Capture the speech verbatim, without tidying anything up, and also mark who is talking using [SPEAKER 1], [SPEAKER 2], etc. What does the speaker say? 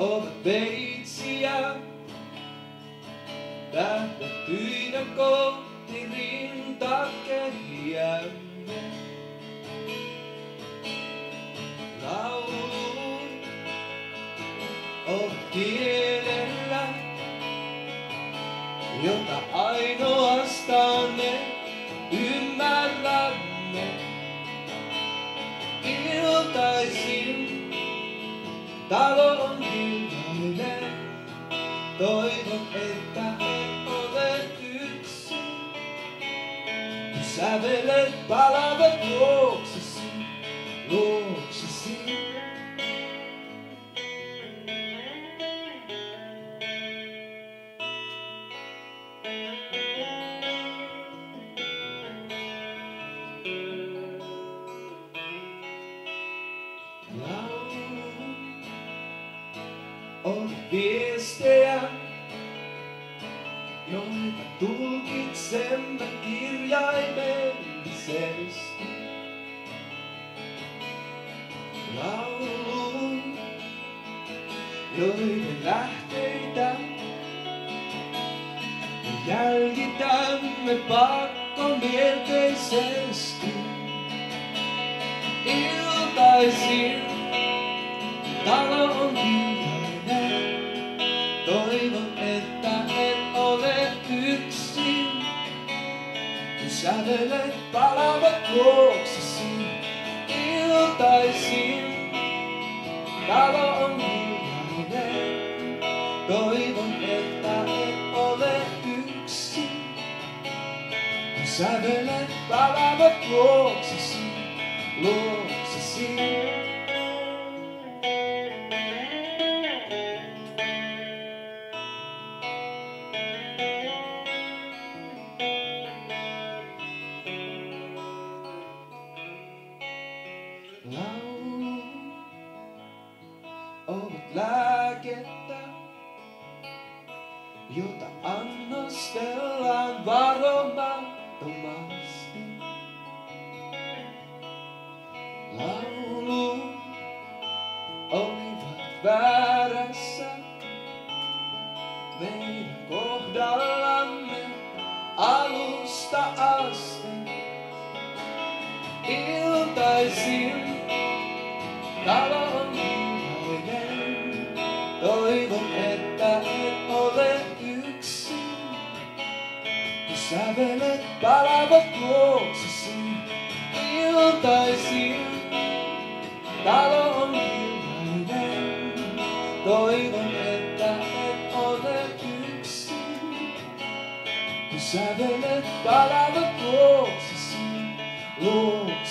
[SPEAKER 1] ovat veitsiä. Tähdättyinä kohti rintakehiämme. Laulut ovat kielellä, jota ainoastaan me ymmärrämme. Iltaisin talo on hiljainen. Toivon, että en ole yksin. Sävelet palavat luoksesi, luoksesi. On viestejä, joita tulkitsemme kirjaimellisesti. Laulun, joiden lähteitä me jäljitämme pakkomielteisesti. Iltaisin talo on hiljainen. Toivon, että en ole yksin, kun sävelet palavat luoksesi. Iltaisin talo on hiljainen. Toivon, että en ole yksin, kun sävelet palavat luoksesi, luoksesi. Laulut ovat lääkettä, jota annostellaan varomattomasti. Laulut olivat väärässä meidän kohdallamme alusta asti. Iltaisin talo on hiljainen. Toivon, että en ole yksin, kun sävelet palavat luoksesi. Iltaisin talo on hiljainen. Toivon, että en ole yksin, kun sävelet palavat luoksesi, luoksesi.